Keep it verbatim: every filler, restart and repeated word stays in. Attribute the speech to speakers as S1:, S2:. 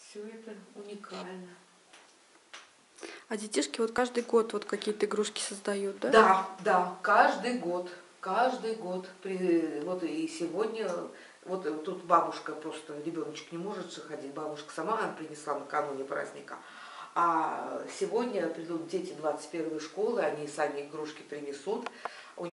S1: Все это уникально.
S2: А детишки вот каждый год вот какие-то игрушки создают, да?
S1: Да, да, каждый год, каждый год. При, вот и сегодня, вот тут бабушка просто, ребеночек не может же ходить, бабушка сама принесла накануне праздника. А сегодня придут дети двадцать первой школы, они сами игрушки принесут.